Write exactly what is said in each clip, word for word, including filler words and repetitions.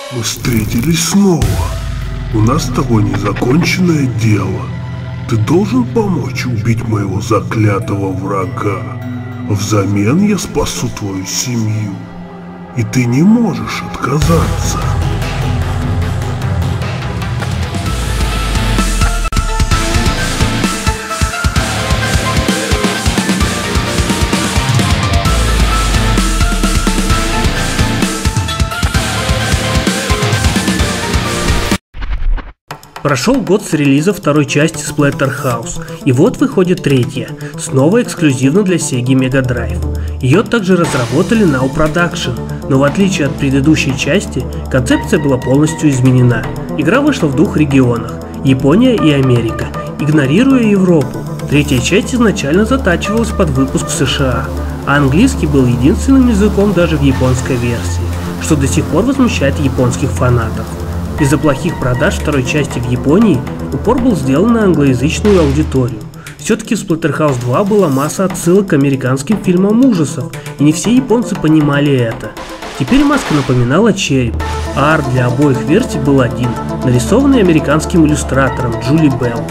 Мы встретились снова. У нас с тобой незаконченное дело. Ты должен помочь убить моего заклятого врага. Взамен я спасу твою семью. И ты не можешь отказаться. Прошел год с релиза второй части Splatterhouse, и вот выходит третья, снова эксклюзивно для Sega Mega Drive. Ее также разработали Now Production, но в отличие от предыдущей части, концепция была полностью изменена. Игра вышла в двух регионах – Япония и Америка, игнорируя Европу. Третья часть изначально затачивалась под выпуск в США, а английский был единственным языком даже в японской версии, что до сих пор возмущает японских фанатов. Из-за плохих продаж второй части в Японии упор был сделан на англоязычную аудиторию. Все-таки в Splatterhouse два была масса отсылок к американским фильмам ужасов, и не все японцы понимали это. Теперь маска напоминала череп, а арт для обоих версий был один, нарисованный американским иллюстратором Джули Белл.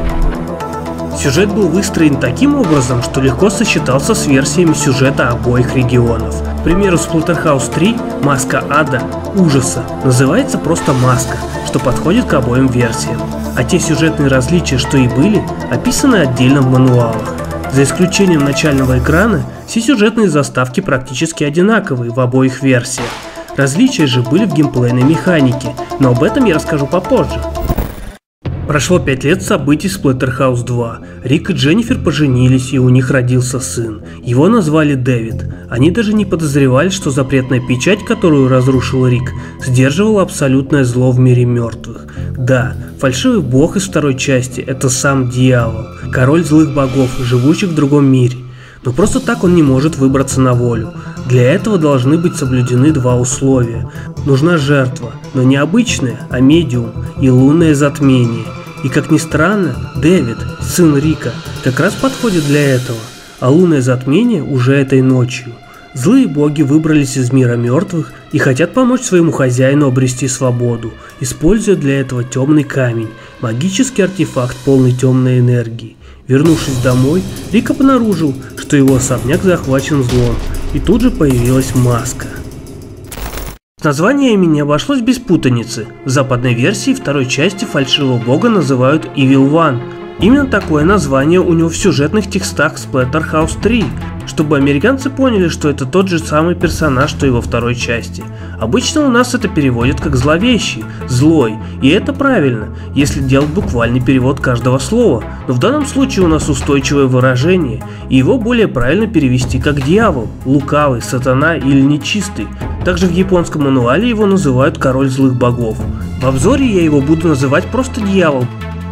Сюжет был выстроен таким образом, что легко сочетался с версиями сюжета обоих регионов. К примеру, Splatterhouse три «Маска ада» ужаса называется просто «Маска», что подходит к обоим версиям. А те сюжетные различия, что и были, описаны отдельно в мануалах. За исключением начального экрана, все сюжетные заставки практически одинаковые в обоих версиях. Различия же были в геймплейной механике, но об этом я расскажу попозже. Прошло пять лет событий Splatterhouse два. Рик и Дженнифер поженились, и у них родился сын. Его назвали Дэвид. Они даже не подозревали, что запретная печать, которую разрушил Рик, сдерживала абсолютное зло в мире мертвых. Да, фальшивый бог из второй части – это сам дьявол, король злых богов, живущих в другом мире. Но просто так он не может выбраться на волю. Для этого должны быть соблюдены два условия. Нужна жертва, но не обычная, а медиум и лунное затмение. И как ни странно, Дэвид, сын Рика, как раз подходит для этого, а лунное затмение уже этой ночью. Злые боги выбрались из мира мертвых и хотят помочь своему хозяину обрести свободу, используя для этого темный камень, магический артефакт полный темной энергии. Вернувшись домой, Рик обнаружил, что его особняк захвачен злом, и тут же появилась маска. С названиями не обошлось без путаницы. В западной версии второй части фальшивого бога называют Evil One. Именно такое название у него в сюжетных текстах Splatterhouse три, чтобы американцы поняли, что это тот же самый персонаж, что и во второй части. Обычно у нас это переводят как зловещий, злой, и это правильно, если делать буквальный перевод каждого слова, но в данном случае у нас устойчивое выражение, и его более правильно перевести как дьявол, лукавый, сатана или нечистый. Также в японском мануале его называют король злых богов. В обзоре я его буду называть просто дьявол.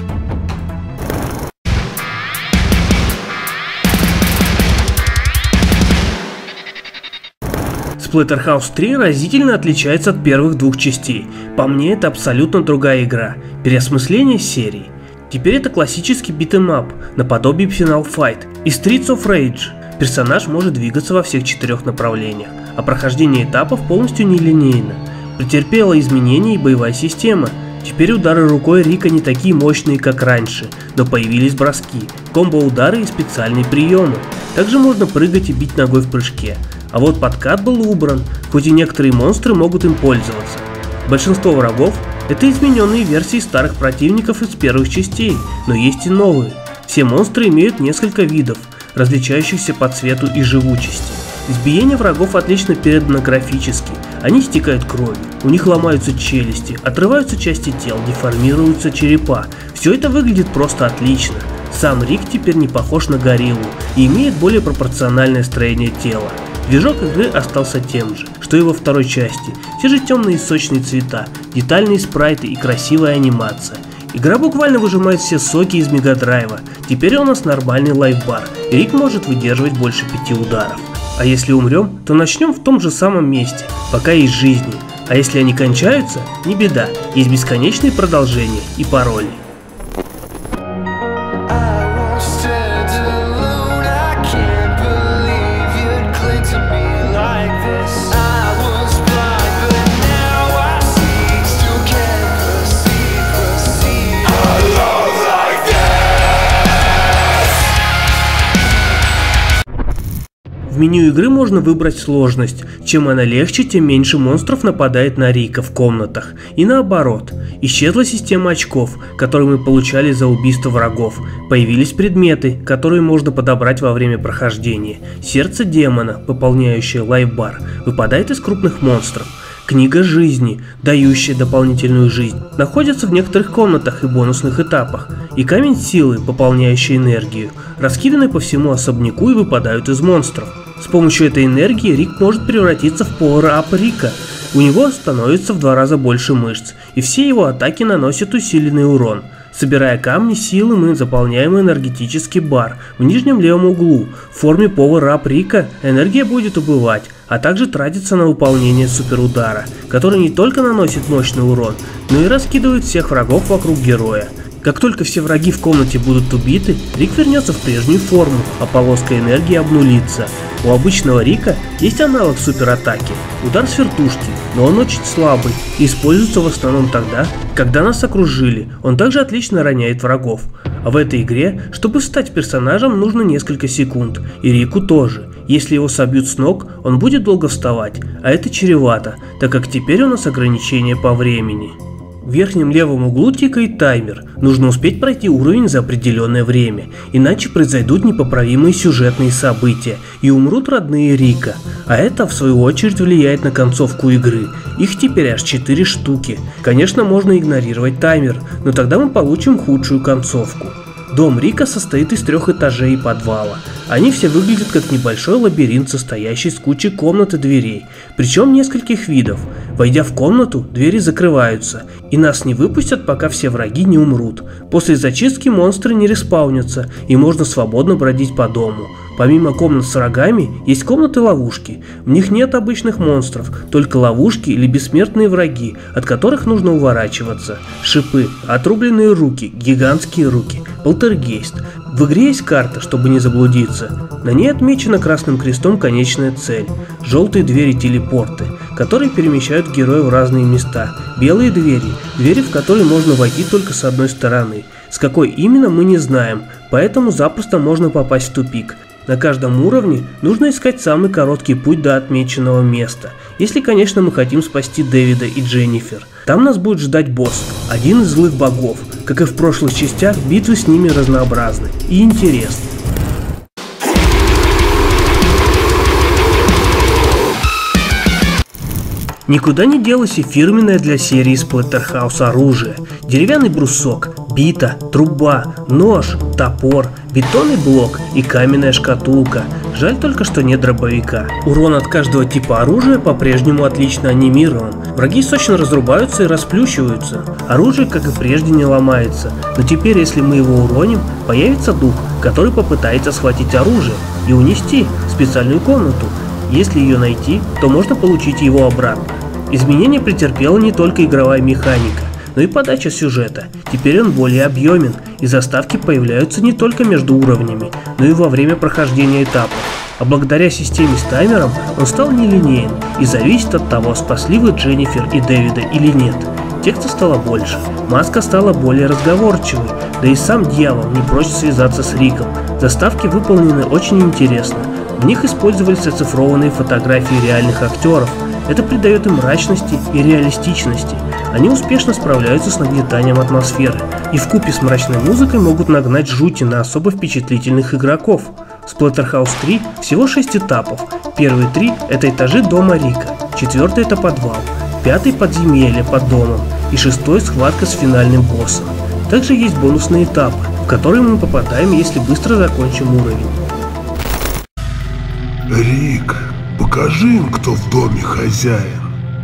Splatterhouse три разительно отличается от первых двух частей. По мне, это абсолютно другая игра, переосмысление серии. Теперь это классический битэмап, наподобие Final Fight и Streets of Rage. Персонаж может двигаться во всех четырех направлениях, а прохождение этапов полностью нелинейно. Претерпела изменения и боевая система. Теперь удары рукой Рика не такие мощные, как раньше, но появились броски, комбо-удары и специальные приемы. Также можно прыгать и бить ногой в прыжке. А вот подкат был убран, хоть и некоторые монстры могут им пользоваться. Большинство врагов – это измененные версии старых противников из первых частей, но есть и новые. Все монстры имеют несколько видов, различающихся по цвету и живучести. Избиение врагов отлично передано графически, они стекают кровью, у них ломаются челюсти, отрываются части тел, деформируются черепа. Все это выглядит просто отлично. Сам Рик теперь не похож на гориллу и имеет более пропорциональное строение тела. Движок игры остался тем же, что и во второй части, те же темные и сочные цвета, детальные спрайты и красивая анимация. Игра буквально выжимает все соки из Мегадрайва, теперь у нас нормальный лайфбар, и Рик может выдерживать больше пяти ударов. А если умрем, то начнем в том же самом месте, пока есть жизни, а если они кончаются, не беда, есть бесконечные продолжения и пароли. To me like this, I was blind, but now I see. В меню игры можно выбрать сложность. Чем она легче, тем меньше монстров нападает на Рика в комнатах. И наоборот. Исчезла система очков, которые мы получали за убийство врагов. Появились предметы, которые можно подобрать во время прохождения. Сердце демона, пополняющее лайфбар, выпадает из крупных монстров. Книга жизни, дающая дополнительную жизнь, находится в некоторых комнатах и бонусных этапах. И камень силы, пополняющий энергию, раскиданы по всему особняку и выпадают из монстров. С помощью этой энергии Рик может превратиться в Power-Up Рика. У него становится в два раза больше мышц, и все его атаки наносят усиленный урон. Собирая камни силы, мы заполняем энергетический бар в нижнем левом углу. В форме Power-Up Рика энергия будет убывать, а также тратится на выполнение суперудара, который не только наносит мощный урон, но и раскидывает всех врагов вокруг героя. Как только все враги в комнате будут убиты, Рик вернется в прежнюю форму, а полоска энергии обнулится. У обычного Рика есть аналог суператаки – удар с вертушки, но он очень слабый и используется в основном тогда, когда нас окружили. Он также отлично роняет врагов. А в этой игре, чтобы стать персонажем, нужно несколько секунд, и Рику тоже. Если его собьют с ног, он будет долго вставать, а это чревато, так как теперь у нас ограничение по времени. В верхнем левом углу тикает таймер, нужно успеть пройти уровень за определенное время, иначе произойдут непоправимые сюжетные события и умрут родные Рика, а это в свою очередь влияет на концовку игры, их теперь аж четыре штуки. Конечно, можно игнорировать таймер, но тогда мы получим худшую концовку. Дом Рика состоит из трех этажей и подвала. Они все выглядят как небольшой лабиринт, состоящий из кучи комнат и дверей, причем нескольких видов. Войдя в комнату, двери закрываются, и нас не выпустят, пока все враги не умрут. После зачистки монстры не респаунятся, и можно свободно бродить по дому. Помимо комнат с врагами, есть комнаты-ловушки. В них нет обычных монстров, только ловушки или бессмертные враги, от которых нужно уворачиваться. Шипы, отрубленные руки, гигантские руки, полтергейст. В игре есть карта, чтобы не заблудиться. На ней отмечена красным крестом конечная цель. Желтые двери-телепорты, которые перемещают героя в разные места. Белые двери, двери, в которые можно войти только с одной стороны. С какой именно, мы не знаем, поэтому запросто можно попасть в тупик. На каждом уровне нужно искать самый короткий путь до отмеченного места, если, конечно, мы хотим спасти Дэвида и Дженнифер. Там нас будет ждать босс, один из злых богов. Как и в прошлых частях, битвы с ними разнообразны и интересны. Никуда не делось и фирменное для серии Splatterhouse оружие. Деревянный брусок, бита, труба, нож, топор, бетонный блок и каменная шкатулка. Жаль только, что нет дробовика. Урон от каждого типа оружия по-прежнему отлично анимирован. Враги сочно разрубаются и расплющиваются. Оружие, как и прежде, не ломается. Но теперь, если мы его уроним, появится дух, который попытается схватить оружие и унести в специальную комнату. Если ее найти, то можно получить его обратно. Изменения претерпела не только игровая механика, но и подача сюжета. Теперь он более объемен, и заставки появляются не только между уровнями, но и во время прохождения этапов. А благодаря системе с таймером он стал нелинеен и зависит от того, спасли вы Дженнифер и Дэвида или нет. Текста стало больше, маска стала более разговорчивой, да и сам дьявол не прочь связаться с Риком. Заставки выполнены очень интересно. В них использовались оцифрованные фотографии реальных актеров. Это придает им мрачности и реалистичности. Они успешно справляются с нагнетанием атмосферы и вкупе с мрачной музыкой могут нагнать жути на особо впечатлительных игроков. В Splatterhouse три всего шесть этапов. Первые три – это этажи дома Рика, четвертый – это подвал, пятый – подземелье под домом и шестой – схватка с финальным боссом. Также есть бонусные этапы, в которые мы попадаем, если быстро закончим уровень. Рик, покажи им, кто в доме хозяин.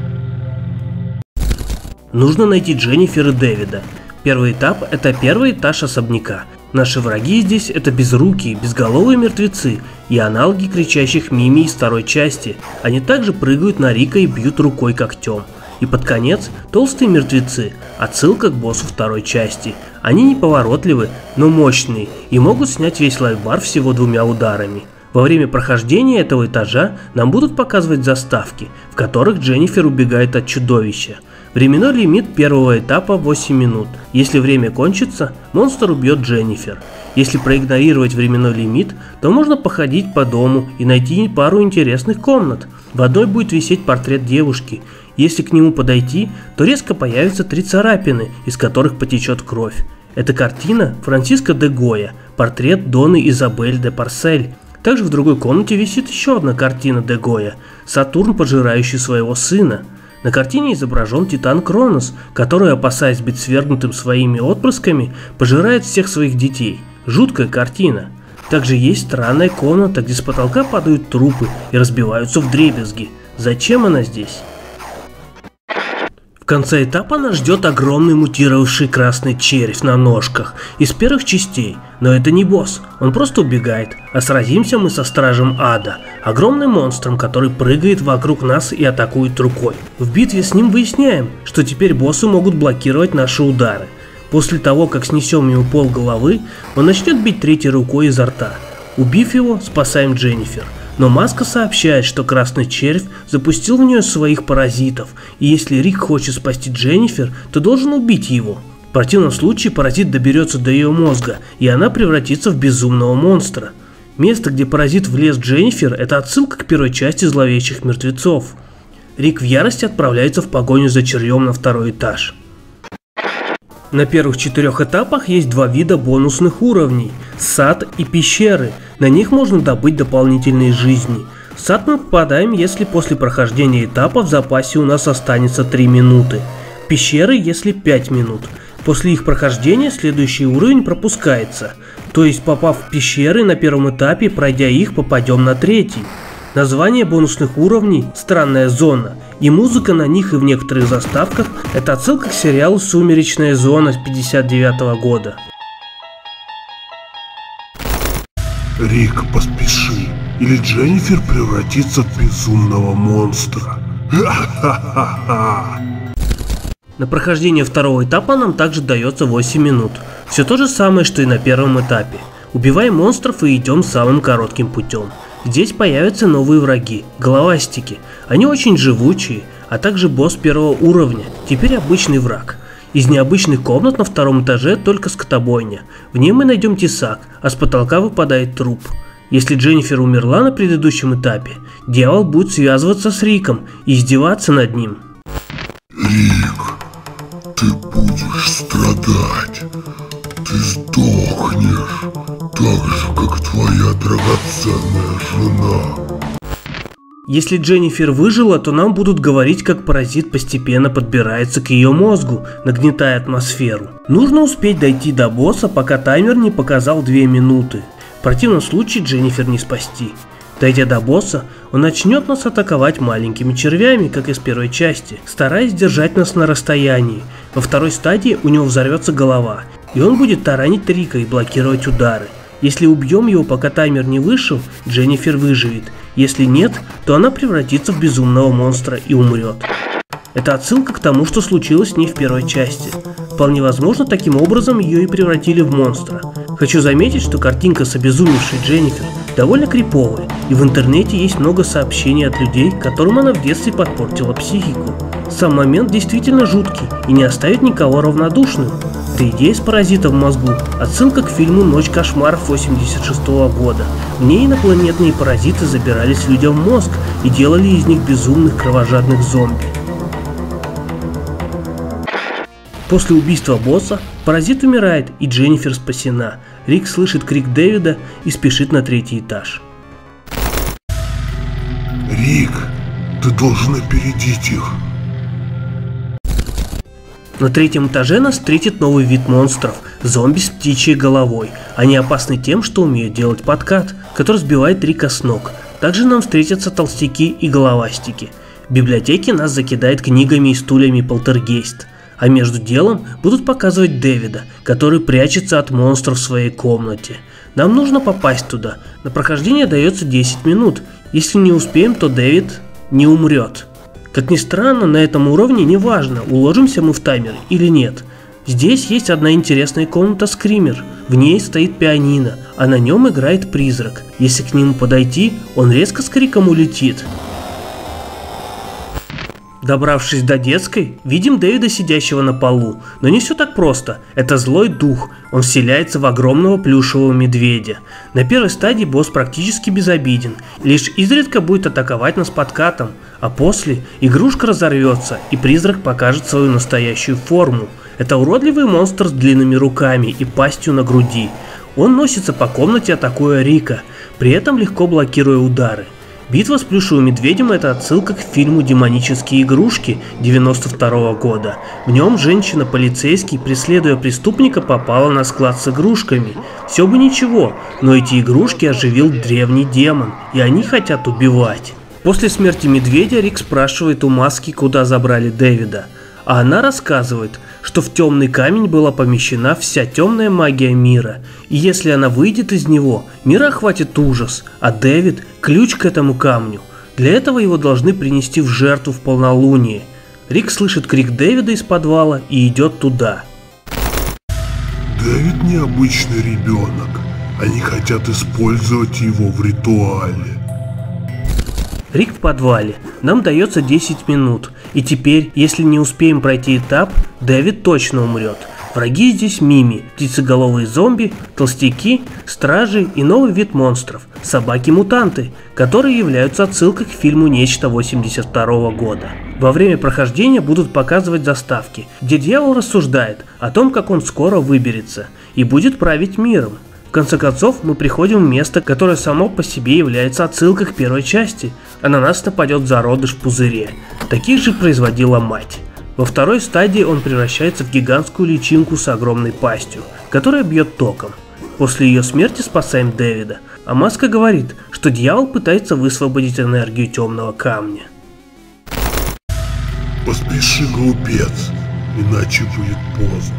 Нужно найти Дженнифер и Дэвида. Первый этап – это первый этаж особняка. Наши враги здесь – это безрукие, безголовые мертвецы и аналоги кричащих Мими из второй части. Они также прыгают на Рика и бьют рукой когтем. И под конец – толстые мертвецы, отсылка к боссу второй части. Они неповоротливы, но мощные и могут снять весь лайфбар всего двумя ударами. Во время прохождения этого этажа нам будут показывать заставки, в которых Дженнифер убегает от чудовища. Временной лимит первого этапа восемь минут. Если время кончится, монстр убьет Дженнифер. Если проигнорировать временной лимит, то можно походить по дому и найти пару интересных комнат. В одной будет висеть портрет девушки. Если к нему подойти, то резко появятся три царапины, из которых потечет кровь. Это картина Франциско де Гойя, портрет Доны Изабель де Парсель. Также в другой комнате висит еще одна картина де Гойя – Сатурн, пожирающий своего сына. На картине изображен Титан Кронос, который, опасаясь быть свергнутым своими отпрысками, пожирает всех своих детей. Жуткая картина. Также есть странная комната, где с потолка падают трупы и разбиваются вдребезги. Зачем она здесь? В конце этапа нас ждет огромный мутировавший красный червь на ножках из первых частей, но это не босс, он просто убегает, а сразимся мы со стражем ада, огромным монстром, который прыгает вокруг нас и атакует рукой. В битве с ним выясняем, что теперь боссы могут блокировать наши удары. После того, как снесем ему пол головы, он начнет бить третьей рукой изо рта. Убив его, спасаем Дженнифер. Но Маска сообщает, что красный червь запустил в нее своих паразитов, и если Рик хочет спасти Дженнифер, то должен убить его. В противном случае паразит доберется до ее мозга, и она превратится в безумного монстра. Место, где паразит влез в Дженнифер, это отсылка к первой части Зловещих мертвецов. Рик в ярости отправляется в погоню за червем на второй этаж. На первых четырех этапах есть два вида бонусных уровней – сад и пещеры. На них можно добыть дополнительные жизни. В сад мы попадаем, если после прохождения этапа в запасе у нас останется три минуты. В пещеры, если пять минут. После их прохождения следующий уровень пропускается. То есть, попав в пещеры на первом этапе, пройдя их, попадем на третий. Название бонусных уровней – «Странная зона», и музыка на них и в некоторых заставках – это отсылка к сериалу «Сумеречная зона» с пятьдесят девятого года. Рик, поспеши, или Дженнифер превратится в безумного монстра. Ха-ха-ха-ха. На прохождение второго этапа нам также дается восемь минут. Все то же самое, что и на первом этапе. Убиваем монстров и идем самым коротким путем. Здесь появятся новые враги – головастики. Они очень живучие, а также босс первого уровня, теперь обычный враг. Из необычных комнат на втором этаже только скотобойня. В ней мы найдем тесак, а с потолка выпадает труп. Если Дженнифер умерла на предыдущем этапе, дьявол будет связываться с Риком и издеваться над ним. Рик, ты будешь страдать. Ты сдохнешь, так же, как твоя драгоценная жена. Если Дженнифер выжила, то нам будут говорить, как паразит постепенно подбирается к ее мозгу, нагнетая атмосферу. Нужно успеть дойти до босса, пока таймер не показал две минуты. В противном случае Дженнифер не спасти. Дойдя до босса, он начнет нас атаковать маленькими червями, как из первой части, стараясь держать нас на расстоянии. Во второй стадии у него взорвется голова, и он будет таранить Рика и блокировать удары. Если убьем его, пока таймер не вышел, Дженнифер выживет. Если нет, то она превратится в безумного монстра и умрет. Это отсылка к тому, что случилось с ней в первой части. Вполне возможно, таким образом ее и превратили в монстра. Хочу заметить, что картинка с обезумевшей Дженнифер довольно криповая, и в интернете есть много сообщений от людей, которым она в детстве подпортила психику. Сам момент действительно жуткий и не оставит никого равнодушным. Эта идея с паразитом в мозгу – отсылка к фильму «Ночь кошмаров» восемьдесят шестого года. В ней инопланетные паразиты забирались людям в мозг и делали из них безумных кровожадных зомби. После убийства босса паразит умирает, и Дженнифер спасена. Рик слышит крик Дэвида и спешит на третий этаж. Рик, ты должен опередить их. На третьем этаже нас встретит новый вид монстров – зомби с птичьей головой. Они опасны тем, что умеют делать подкат, который сбивает Рика с ног. Также нам встретятся толстяки и головастики. В библиотеке нас закидает книгами и стульями полтергейст. А между делом будут показывать Дэвида, который прячется от монстров в своей комнате. Нам нужно попасть туда. На прохождение дается десять минут. Если не успеем, то Дэвид не умрет. Как ни странно, на этом уровне не важно, уложимся мы в таймер или нет. Здесь есть одна интересная комната скример. В ней стоит пианино, а на нем играет призрак. Если к нему подойти, он резко с криком улетит. Добравшись до детской, видим Дэвида, сидящего на полу. Но не все так просто. Это злой дух. Он вселяется в огромного плюшевого медведя. На первой стадии босс практически безобиден. Лишь изредка будет атаковать нас подкатом. А после игрушка разорвется, и призрак покажет свою настоящую форму. Это уродливый монстр с длинными руками и пастью на груди. Он носится по комнате, атакуя Рика, при этом легко блокируя удары. Битва с плюшевым медведем — это отсылка к фильму «Демонические игрушки» девяносто второго года. В нем женщина-полицейский, преследуя преступника, попала на склад с игрушками. Все бы ничего, но эти игрушки оживил древний демон, и они хотят убивать. После смерти медведя Рик спрашивает у Маски, куда забрали Дэвида. А она рассказывает, что в темный камень была помещена вся темная магия мира, и если она выйдет из него, мир охватит ужас, а Дэвид – ключ к этому камню. Для этого его должны принести в жертву в полнолуние. Рик слышит крик Дэвида из подвала и идет туда. Дэвид необычный ребенок, они хотят использовать его в ритуале. Рик в подвале. Нам дается десять минут. И теперь, если не успеем пройти этап, Дэвид точно умрет. Враги здесь мими, птицеголовые зомби, толстяки, стражи и новый вид монстров – собаки-мутанты, которые являются отсылкой к фильму «Нечто» восемьдесят второго года. Во время прохождения будут показывать заставки, где дьявол рассуждает о том, как он скоро выберется и будет править миром. В конце концов, мы приходим в место, которое само по себе является отсылкой к первой части, а на нас нападет зародыш в пузыре. Таких же производила мать. Во второй стадии он превращается в гигантскую личинку с огромной пастью, которая бьет током. После ее смерти спасаем Дэвида, а Маска говорит, что дьявол пытается высвободить энергию темного камня. Поспеши, глупец, иначе будет поздно.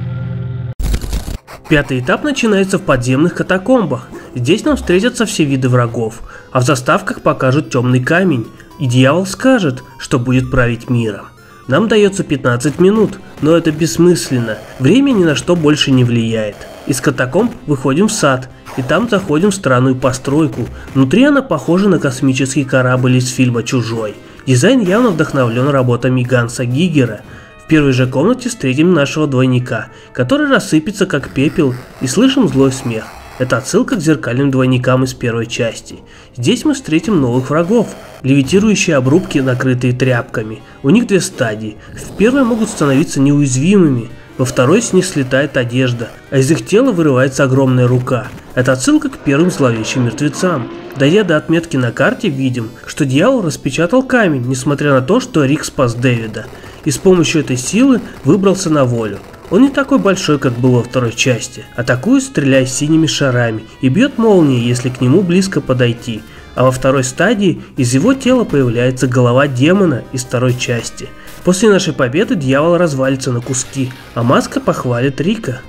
Пятый этап начинается в подземных катакомбах. Здесь нам встретятся все виды врагов, а в заставках покажут темный камень, и дьявол скажет, что будет править миром. Нам дается пятнадцать минут, но это бессмысленно, время ни на что больше не влияет. Из катакомб выходим в сад, и там заходим в странную постройку. Внутри она похожа на космический корабль из фильма «Чужой». Дизайн явно вдохновлен работами Ганса Гигера. В первой же комнате встретим нашего двойника, который рассыпется как пепел, и слышим злой смех. Это отсылка к зеркальным двойникам из первой части. Здесь мы встретим новых врагов. Левитирующие обрубки, накрытые тряпками. У них две стадии. В первой могут становиться неуязвимыми, во второй с них слетает одежда, а из их тела вырывается огромная рука. Это отсылка к первым зловещим мертвецам. Дойдя до отметки на карте, видим, что дьявол распечатал камень, несмотря на то, что Рик спас Дэвида, и с помощью этой силы выбрался на волю. Он не такой большой, как был во второй части. Атакует, стреляя синими шарами, и бьет молнией, если к нему близко подойти. А во второй стадии из его тела появляется голова демона из второй части. После нашей победы дьявол развалится на куски, а Маска похвалит Рика.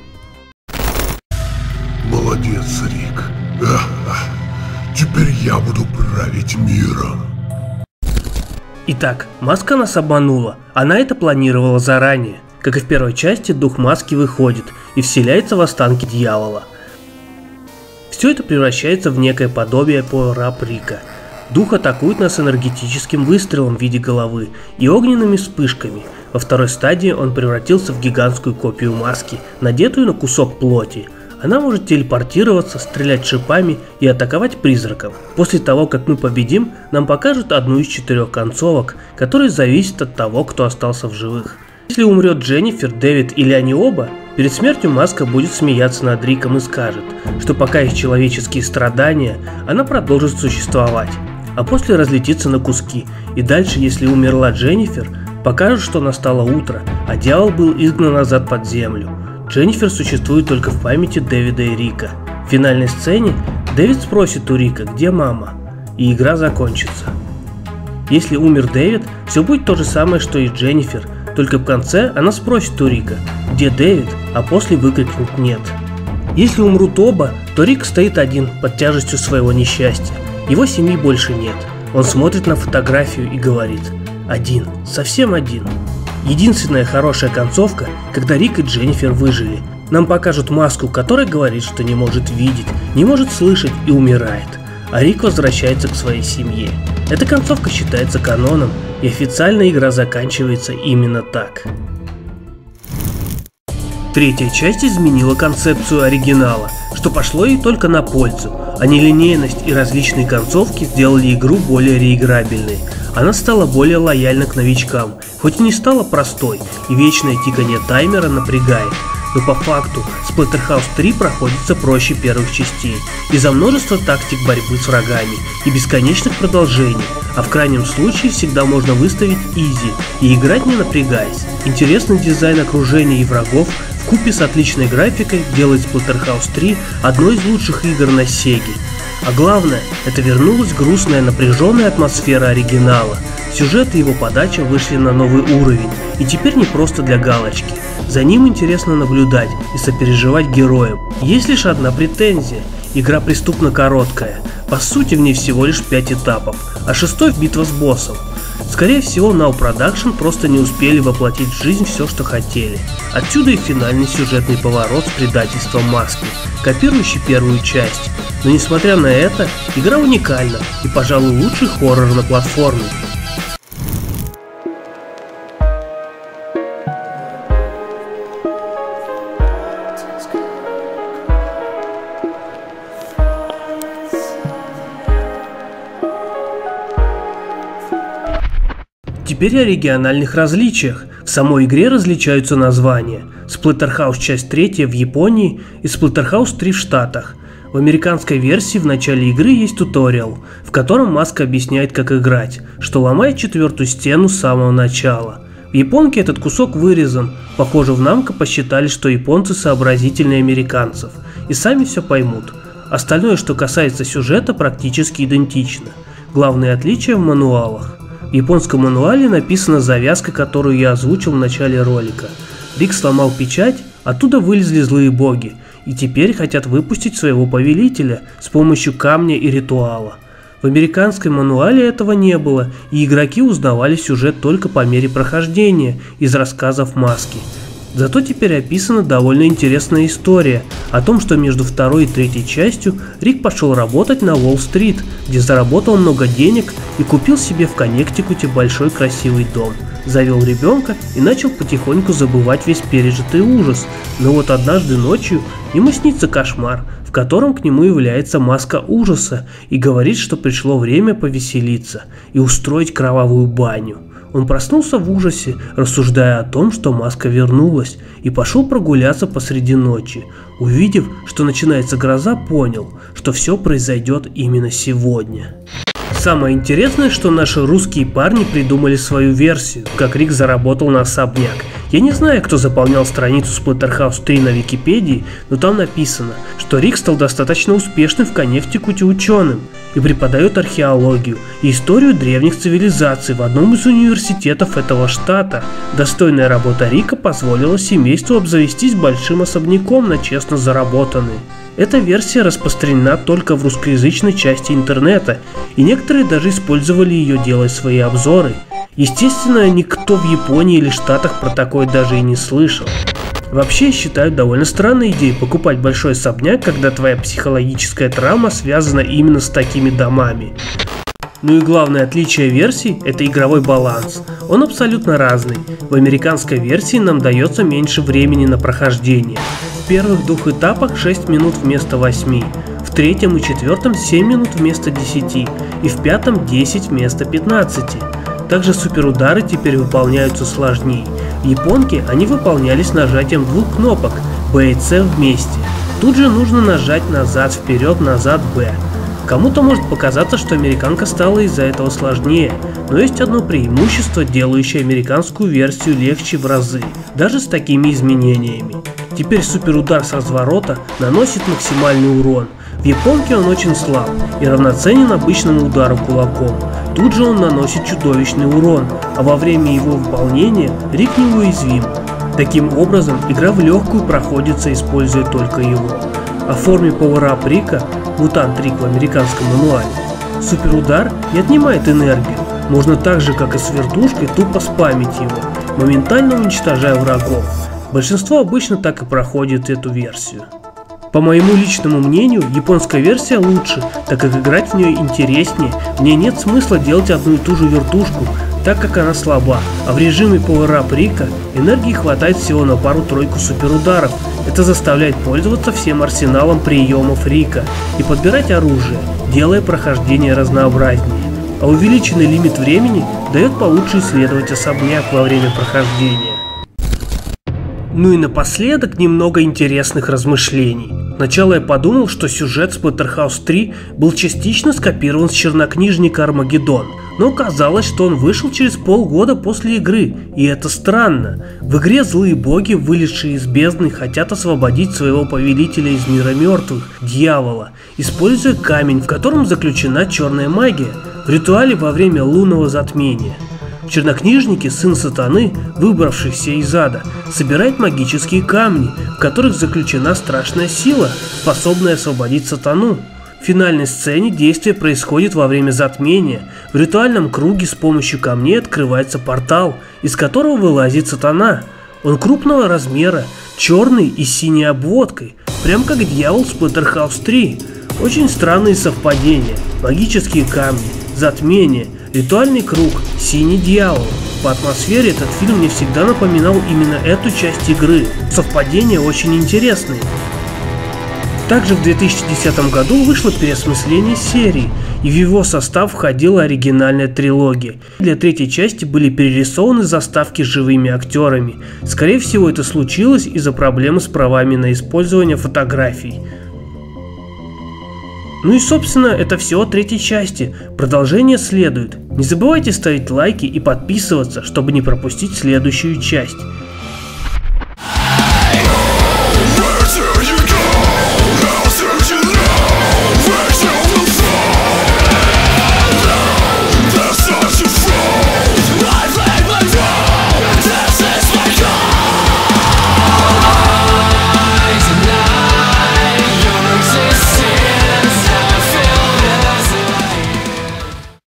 Молодец, Рик. Ах, ах. Теперь я буду править миром. Итак, Маска нас обманула. Она это планировала заранее. Как и в первой части, дух Маски выходит и вселяется в останки дьявола. Все это превращается в некое подобие Power-Up Рика. Дух атакует нас энергетическим выстрелом в виде головы и огненными вспышками. Во второй стадии он превратился в гигантскую копию Маски, надетую на кусок плоти. Она может телепортироваться, стрелять шипами и атаковать призраков. После того, как мы победим, нам покажут одну из четырех концовок, которые зависят от того, кто остался в живых. Если умрет Дженнифер, Дэвид или они оба, перед смертью Маска будет смеяться над Риком и скажет, что пока есть человеческие страдания, она продолжит существовать, а после разлетится на куски. И дальше, если умерла Дженнифер, покажут, что настало утро, а дьявол был изгнан назад под землю. Дженнифер существует только в памяти Дэвида и Рика. В финальной сцене Дэвид спросит у Рика, где мама, и игра закончится. Если умер Дэвид, все будет то же самое, что и Дженнифер, только в конце она спросит у Рика, где Дэвид, а после выкрикнет «нет». Если умрут оба, то Рик стоит один под тяжестью своего несчастья. Его семьи больше нет. Он смотрит на фотографию и говорит: один, совсем один. Единственная хорошая концовка, когда Рик и Дженнифер выжили. Нам покажут Маску, которая говорит, что не может видеть, не может слышать и умирает. а Рик возвращается к своей семье. Эта концовка считается каноном, и официально игра заканчивается именно так. Третья часть изменила концепцию оригинала, что пошло ей только на пользу, а нелинейность и различные концовки сделали игру более реиграбельной. Она стала более лояльна к новичкам, хоть и не стала простой, и вечное тиканье таймера напрягает. Но по факту Splatterhouse три проходится проще первых частей, из-за множества тактик борьбы с врагами и бесконечных продолжений, а в крайнем случае всегда можно выставить изи и играть не напрягаясь. Интересный дизайн окружения и врагов вкупе с отличной графикой делает Splatterhouse три одной из лучших игр на Сеге. А главное, это вернулась грустная напряженная атмосфера оригинала. Сюжет и его подача вышли на новый уровень, и теперь не просто для галочки. За ним интересно наблюдать и сопереживать героям. Есть лишь одна претензия. Игра преступно короткая. По сути, в ней всего лишь пять этапов, а шестой — битва с боссом. Скорее всего, Now Production просто не успели воплотить в жизнь все, что хотели. Отсюда и финальный сюжетный поворот с предательством маски, копирующий первую часть. Но несмотря на это, игра уникальна и, пожалуй, лучший хоррор на платформе. Теперь о региональных различиях. В самой игре различаются названия. Splatterhouse часть третья в Японии и Splatterhouse три в Штатах. В американской версии в начале игры есть туториал, в котором маска объясняет, как играть, что ломает четвертую стену с самого начала. В японке этот кусок вырезан. Похоже, в Namco посчитали, что японцы сообразительнее американцев и сами все поймут. Остальное, что касается сюжета, практически идентично. Главные отличия в мануалах. В японском мануале написана завязка, которую я озвучил в начале ролика. Рик сломал печать, оттуда вылезли злые боги, и теперь хотят выпустить своего повелителя с помощью камня и ритуала. В американском мануале этого не было, и игроки узнавали сюжет только по мере прохождения из рассказов маски. Зато теперь описана довольно интересная история о том, что между второй и третьей частью Рик пошел работать на Уолл-стрит, где заработал много денег и купил себе в Коннектикуте большой красивый дом, завел ребенка и начал потихоньку забывать весь пережитый ужас. Но вот однажды ночью ему снится кошмар, в котором к нему является маска ужаса и говорит, что пришло время повеселиться и устроить кровавую баню. Он проснулся в ужасе, рассуждая о том, что маска вернулась, и пошел прогуляться посреди ночи. Увидев, что начинается гроза, понял, что все произойдет именно сегодня. Самое интересное, что наши русские парни придумали свою версию, как Рик заработал на особняк. Я не знаю, кто заполнял страницу Splatterhouse три на Википедии, но там написано, что Рик стал достаточно успешным в Коннектикуте ученым и преподает археологию и историю древних цивилизаций в одном из университетов этого штата. Достойная работа Рика позволила семейству обзавестись большим особняком на честно заработанный. Эта версия распространена только в русскоязычной части интернета, и некоторые даже использовали ее, делая свои обзоры. Естественно, никто в Японии или Штатах про такое даже и не слышал. Вообще, я считаю довольно странной идеей покупать большой особняк, когда твоя психологическая травма связана именно с такими домами. Ну и главное отличие версий – это игровой баланс. Он абсолютно разный. В американской версии нам дается меньше времени на прохождение. В первых двух этапах шесть минут вместо восьми, в третьем и четвертом семь минут вместо десяти и в пятом десять вместо пятнадцати. Также суперудары теперь выполняются сложнее. В японке они выполнялись нажатием двух кнопок Б и С вместе. Тут же нужно нажать назад, вперед, назад, Б. Кому-то может показаться, что американка стала из-за этого сложнее, но есть одно преимущество, делающее американскую версию легче в разы, даже с такими изменениями. Теперь суперудар с разворота наносит максимальный урон. В японке он очень слаб и равноценен обычному удару кулаком. Тут же он наносит чудовищный урон, а во время его выполнения Рик неуязвим. Таким образом, игра в легкую проходится, используя только его. О форме пауэрап Рика, мутант Рик в американском мануале, суперудар не отнимает энергию. Можно так же, как и с вертушкой, тупо спамить его, моментально уничтожая врагов. Большинство обычно так и проходит эту версию. По моему личному мнению, японская версия лучше, так как играть в нее интереснее. Мне нет смысла делать одну и ту же вертушку, так как она слаба, а в режиме Power Up Рика энергии хватает всего на пару-тройку суперударов. Это заставляет пользоваться всем арсеналом приемов Рика и подбирать оружие, делая прохождение разнообразнее. А увеличенный лимит времени дает получше исследовать особняк во время прохождения. Ну и напоследок немного интересных размышлений. Сначала я подумал, что сюжет Splatterhouse три был частично скопирован с чернокнижника Армагеддон, но оказалось, что он вышел через полгода после игры, и это странно. В игре злые боги, вылезшие из бездны, хотят освободить своего повелителя из мира мертвых, дьявола, используя камень, в котором заключена черная магия, в ритуале во время лунного затмения. В чернокнижнике сын сатаны, выбравшийся из ада, собирает магические камни, в которых заключена страшная сила, способная освободить сатану. В финальной сцене действие происходит во время затмения. В ритуальном круге с помощью камней открывается портал, из которого вылазит сатана. Он крупного размера, черный и с синей обводкой, прям как дьявол Splatterhouse три. Очень странные совпадения. Магические камни, затмение, ритуальный круг, синий дьявол. По атмосфере этот фильм мне всегда напоминал именно эту часть игры. Совпадения очень интересные. Также в две тысячи десятом году вышло переосмысление серии, и в его состав входила оригинальная трилогия. Для третьей части были перерисованы заставки с живыми актерами. Скорее всего, это случилось из-за проблемы с правами на использование фотографий. Ну и собственно это все о третьей части, продолжение следует. Не забывайте ставить лайки и подписываться, чтобы не пропустить следующую часть.